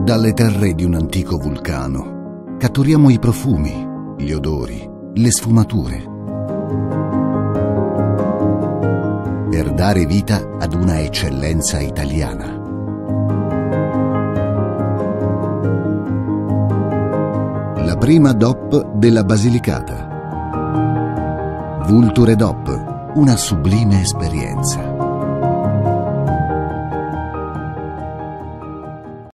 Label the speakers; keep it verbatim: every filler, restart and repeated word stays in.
Speaker 1: Dalle terre di un antico vulcano catturiamo i profumi, gli odori, le sfumature, per dare vita ad una eccellenza italiana. La prima D O P della Basilicata. Vulture D O P, una sublime esperienza.